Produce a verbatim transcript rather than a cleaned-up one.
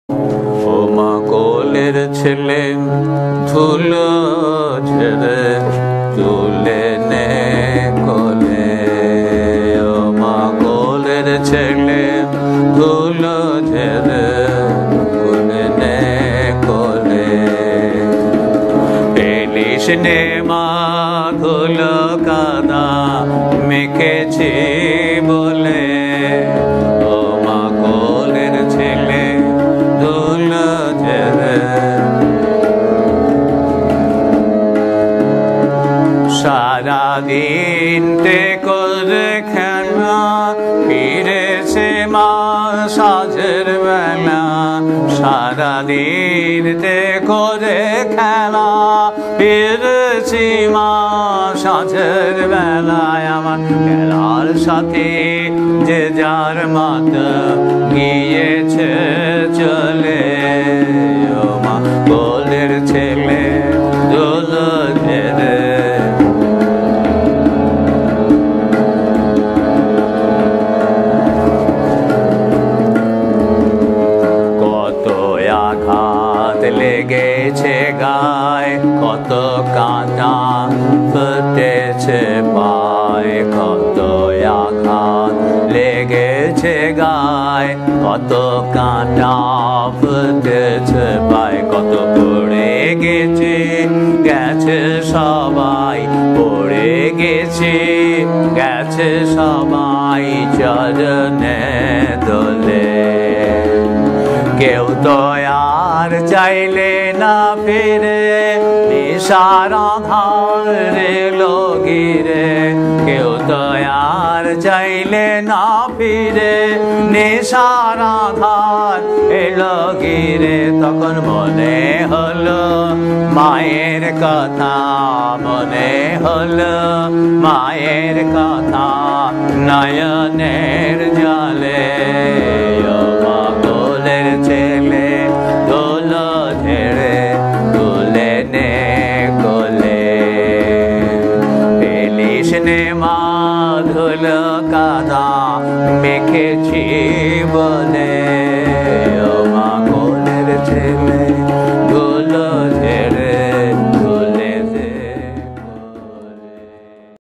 ও মা কোলের ছেলে ধুলো ঝেড়ে তুলে নে কোলে, ও মা কোলের ছেলে ধুলো ঝেড়ে তুলে নে কোলে। পেলিস নে মা ধুলো কাদা মেখেছি বলে, ও মা কোলের ছেলে ধুলো ঝেড়ে। সারাদিন তে করে খেলা ফিরেছে মা সাজের বেলা, সারাদিন তে করে খেলা ফিরেছি মা সাজের বেলায়। আমার খেলার সাথে যে যার মাতা গিয়েছে চলে, ও মা কোলের ছেলে ধুলো ঝেড়ে। কত আঘাত লেগেছে গায়ে, কত কাঁটা ফুটেছে পায়ে, কত আঘাত লেগেছে গায়ে, কত কাঁটা ফুটেছে পায়ে, কত পড়ে গেছে গেছে সবাই, পড়ে গেছে গেছে সবাই চরণে দোলে। কেউ তো আর চাইলে না ফিরে নেশার আধার এলো ঘিরে, কেউ তো আর চাইলে না ফিরে নেশার আধার এলো ঘিরে। তখন মনে হলো মায়ের কথা, মনে হলো মায়ের কথা নয়নের জলে।